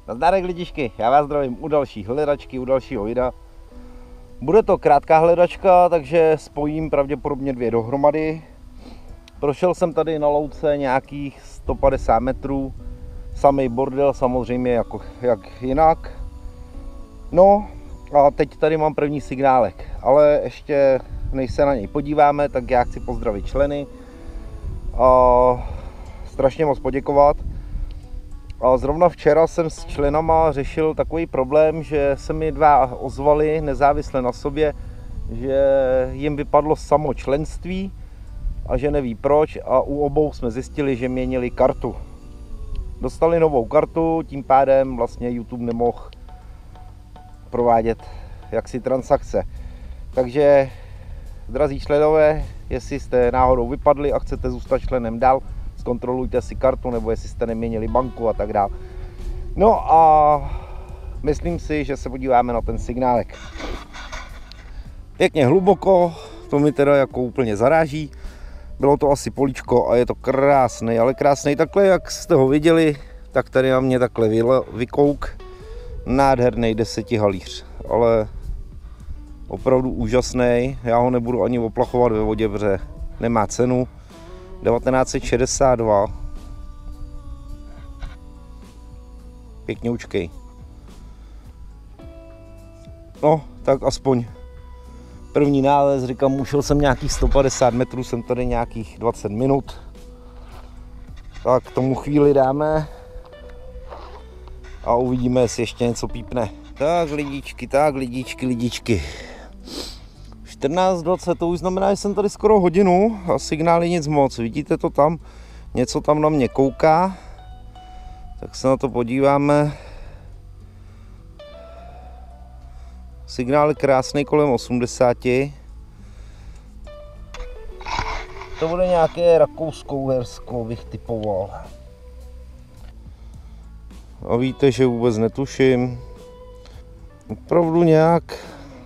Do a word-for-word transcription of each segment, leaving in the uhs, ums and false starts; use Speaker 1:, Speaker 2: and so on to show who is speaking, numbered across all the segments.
Speaker 1: Nazdárek lidičky, já vás zdravím u další hledačky, u dalšího videa. Bude to krátká hledačka, takže spojím pravděpodobně dvě dohromady. Prošel jsem tady na louce nějakých sto padesát metrů. Samý bordel samozřejmě, jako, jak jinak. No a teď tady mám první signálek, ale ještě než se na něj podíváme, tak já chci pozdravit členy a strašně moc poděkovat. A zrovna včera jsem s členama řešil takový problém, že se mi dva ozvali nezávisle na sobě, že jim vypadlo samo členství a že neví proč, a u obou jsme zjistili, že měnili kartu. Dostali novou kartu, tím pádem vlastně YouTube nemohl provádět jaksi transakce. Takže drazí členové, jestli jste náhodou vypadli a chcete zůstat členem dál, zkontrolujte si kartu, nebo jestli jste neměnili banku a tak dále. No a myslím si, že se podíváme na ten signálek. Pěkně hluboko, to mi teda jako úplně zaráží. Bylo to asi políčko a je to krásný, ale krásný takhle, jak jste ho viděli, tak tady na mě takhle vykouk. Nádherný desetihalíř, ale opravdu úžasný. Já ho nebudu ani oplachovat ve vodě, protože nemá cenu. devatenáct set šedesát dva. Pěkňoučkej. No, tak aspoň první nález, říkám, ušel jsem nějakých sto padesát metrů, jsem tady nějakých dvacet minut. Tak tomu chvíli dáme a uvidíme, jestli ještě něco pípne. Tak lidičky, tak lidičky, lidičky. čtrnáct dvacet, to už znamená, že jsem tady skoro hodinu a signály nic moc. Vidíte to tam? Něco tam na mě kouká. Tak se na to podíváme. Signál je krásný, kolem osmdesáti. To bude nějaké Rakousko-Uhersko, bych typoval. A víte, že vůbec netuším. Opravdu nějak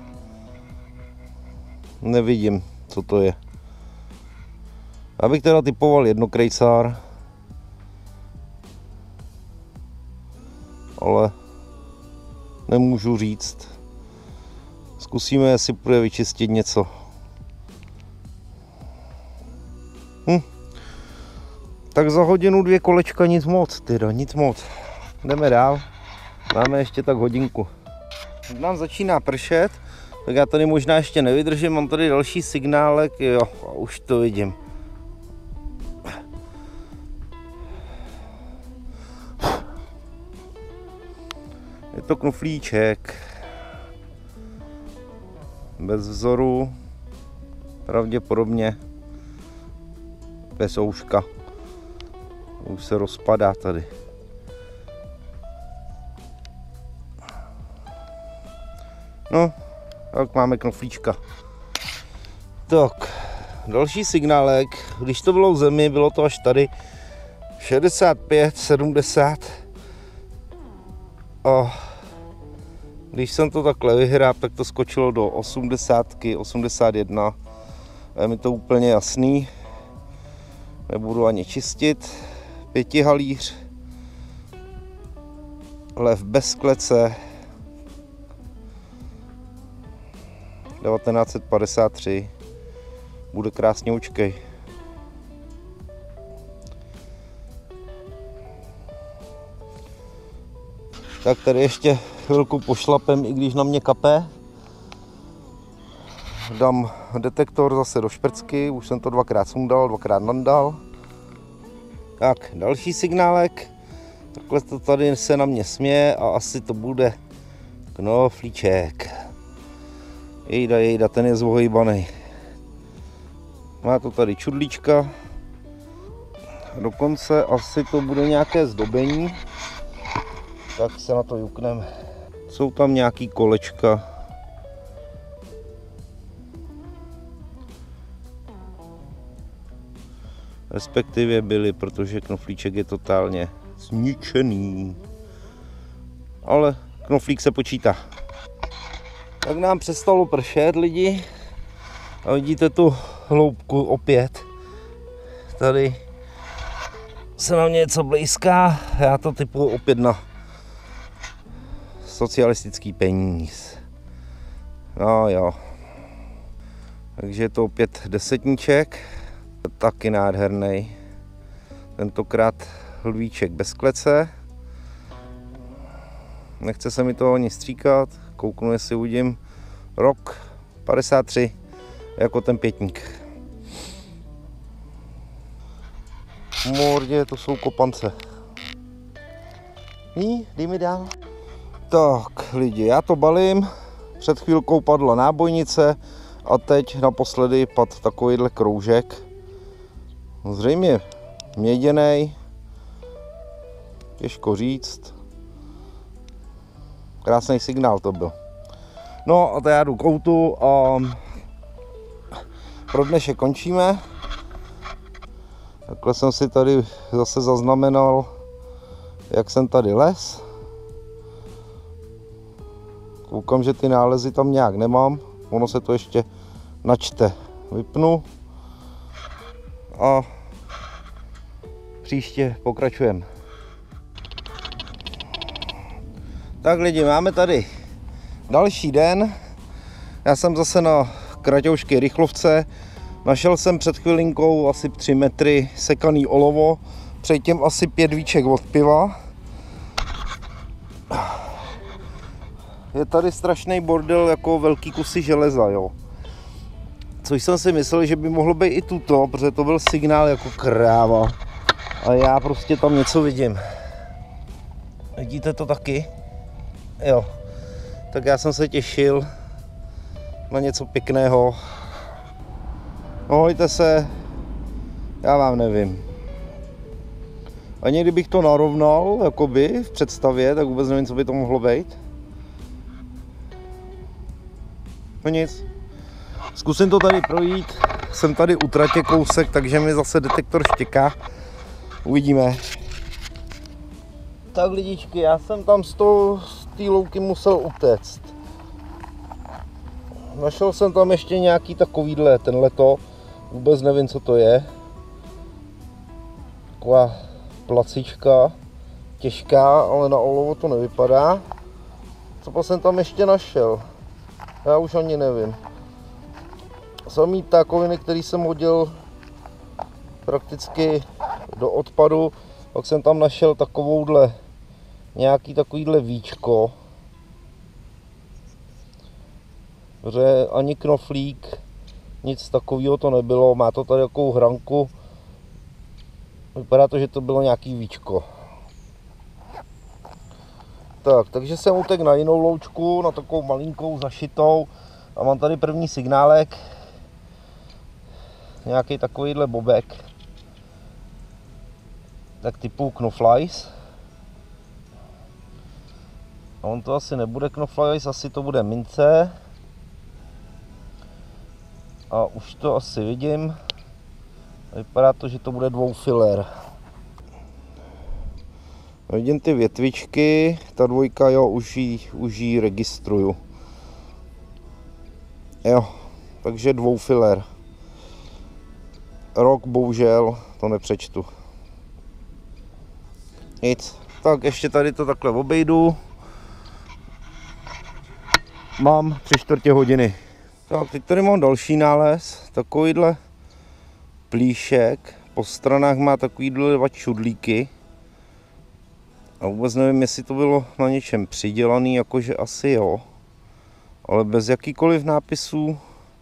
Speaker 1: nevidím, co to je. Já bych teda typoval jednokrejsár, ale nemůžu říct. Zkusíme, jestli půjde vyčistit něco. Hm. Tak za hodinu dvě kolečka, nic moc, teda nic moc. Jdeme dál, máme ještě tak hodinku. Nám začíná pršet, tak já tady možná ještě nevydržím, mám tady další signálek, jo, už to vidím. Je to knoflíček, bez vzoru, pravděpodobně bez ouška, už se rozpadá tady. No, tak máme knoflíčka. Tak, další signálek, když to bylo v zemi, bylo to až tady šedesát pět, sedmdesát. A když jsem to takhle vyhrál, tak to skočilo do osmdesátky, osmdesát jedna. A je mi to úplně jasný. Nebudu ani čistit. Pětihalíř. Lev bez klece. devatenáct set padesát tři. Bude krásně učkej. Tak tady ještě chvilku pošlapem, i když na mě kape. Dám detektor zase do šprcky, už jsem to dvakrát sundal, dvakrát nandal. Tak, další signálek. Takhle to tady se na mě směje a asi to bude knoflíček. Jejda, jejda, ten je zvohejbaný. Má to tady čudlíčka. Dokonce asi to bude nějaké zdobení. Tak se na to jukneme. Jsou tam nějaký kolečka. Respektive byly, protože knoflíček je totálně zničený. Ale knoflík se počítá. Tak nám přestalo pršet, lidi. A vidíte tu hloubku opět. Tady se na mě něco blízká. Já to typuju opět na socialistický peníz. No jo. Takže je to opět desetníček. Taky nádherný. Tentokrát hlvíček bez klece. Nechce se mi to ani stříkat. Kouknu, jestli uvidím rok padesát tři jako ten pětník. Mordě, to jsou kopance. Ní, dej mi dál. Tak lidi, já to balím. Před chvílkou padla nábojnice a teď naposledy padl takovýhle kroužek. Zřejmě měděnej. Těžko říct. Krásný signál to byl. No a to já jdu k outu a pro dnešek končíme. Takhle jsem si tady zase zaznamenal, jak jsem tady les. Koukám, že ty nálezy tam nějak nemám. Ono se to ještě načte. Vypnu. A příště pokračujeme. Tak lidi, máme tady další den. Já jsem zase na Kraťoušky rychlovce. Našel jsem před chvilinkou asi tři metry sekaný olovo. Předtím asi pět víček od piva. Je tady strašný bordel jako velký kusy železa, jo. Což jsem si myslel, že by mohlo být i tuto, protože to byl signál jako kráva. A já prostě tam něco vidím. Vidíte to taky? Jo. Tak já jsem se těšil na něco pěkného. No hojte se, já vám nevím. Ani kdybych to narovnal, jakoby v představě, tak vůbec nevím, co by to mohlo být. No nic. Zkusím to tady projít. Jsem tady u tratě kousek, takže mi zase detektor štěká. Uvidíme. Tak lidičky, já jsem tam z té louky musel utéct. Našel jsem tam ještě nějaký takovýhle, tenhleto. Vůbec nevím, co to je. Taková placička. Těžká, ale na olovo to nevypadá. Co jsem tam ještě našel? Já už ani nevím. Samý takoviny, který jsem hodil prakticky do odpadu, pak jsem tam našel takovouhle, nějaký takovýhle víčko. Protože ani knoflík, nic takového to nebylo, má to tady takovou hranku. Vypadá to, že to bylo nějaký víčko. Tak, takže jsem utekl na jinou loučku, na takovou malinkou zašitou a mám tady první signálek. Nějaký takovýhle bobek. Tak typu knoflies. A on to asi nebude knoflies, asi to bude mince. A už to asi vidím. Vypadá to, že to bude dvoufiler. Vidím ty větvičky, ta dvojka, jo, už ji, už ji registruju. Jo, takže dvoufiler. Rok bohužel to nepřečtu. Nic. Tak ještě tady to takhle obejdu. Mám tři čtvrtě hodiny. Tak teď tady mám další nález. Takovýhle plíšek. Po stranách má takovýhle dva čudlíky. A vůbec nevím, jestli to bylo na něčem přidělaný, jakože asi jo. Ale bez jakýkoliv nápisů.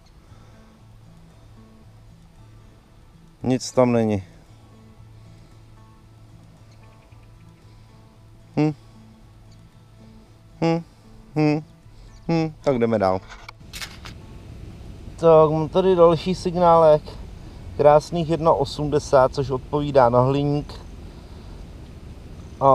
Speaker 1: Nic tam není. Hm. Hm. Hm. Hm. Tak jdeme dál. Tak mám tady další signálek. Krásných jedna osmdesát, což odpovídá na hliník. A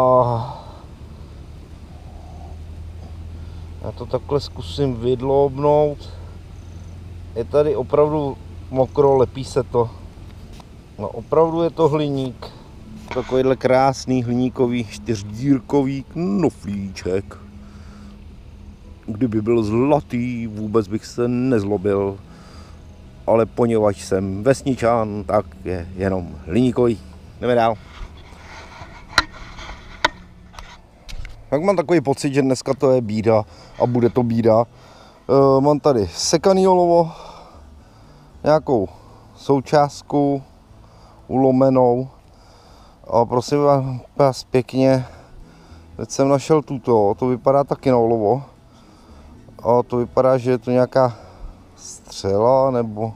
Speaker 1: já to takhle zkusím vydloubnout. Je tady opravdu mokro, lepí se to. No opravdu je to hliník. Takovýhle krásný hliníkový čtyřdírkový knoflíček. Kdyby byl zlatý, vůbec bych se nezlobil. Ale poněvadž jsem vesničan, tak je jenom hliníkový. Jdeme dál. Tak mám takový pocit, že dneska to je bída a bude to bída. E, mám tady sekaný olovo, nějakou součástku ulomenou a prosím vás pěkně, teď jsem našel tuto, to vypadá taky na olovo a to vypadá, že je to nějaká střela nebo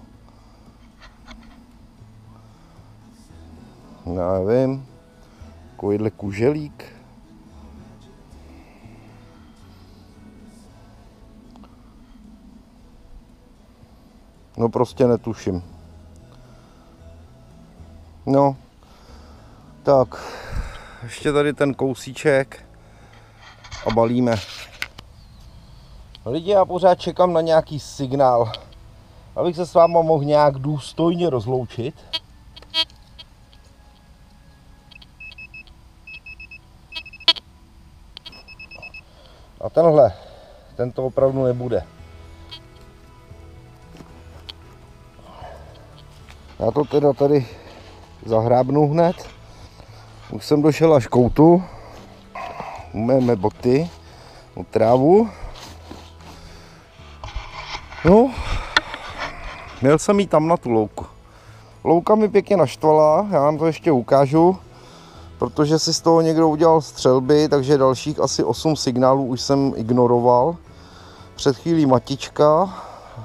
Speaker 1: já nevím, takovýhle kuželík. No prostě netuším. No, tak, ještě tady ten kousíček a balíme. Lidi, já pořád čekám na nějaký signál, abych se s váma mohl nějak důstojně rozloučit. A tenhle, ten to opravdu nebude. Já to teda tady zahrábnu hned. Už jsem došel až k koutu. Umyjeme boty, u trávu. No, měl jsem jí tam na tu louku. Louka mi pěkně naštvala, já vám to ještě ukážu, protože si z toho někdo udělal střelby, takže dalších asi osm signálů už jsem ignoroval. Před chvílí matička.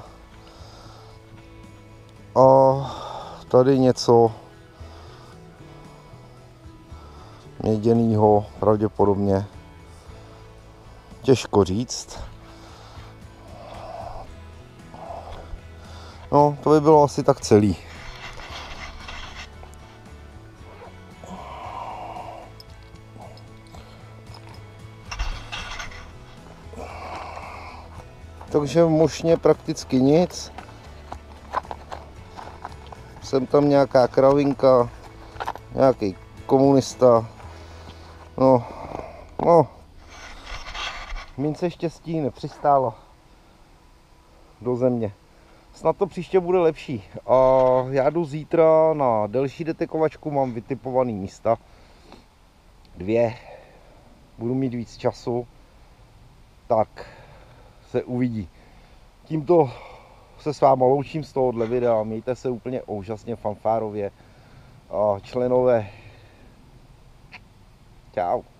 Speaker 1: A tady něco měděnýho, pravděpodobně. Těžko říct. No, to by bylo asi tak celý. Takže možně prakticky nic. Jsem tam nějaká kravinka, nějaký komunista. No, no. Mince štěstí nepřistála do země. Snad to příště bude lepší. A já jdu zítra na delší detekovačku, mám vytipovaný místa. Dvě. Budu mít víc času. Tak se uvidí. Tímto se s váma loučím z tohohle videa. Mějte se úplně úžasně fanfárově. A členové. Čau.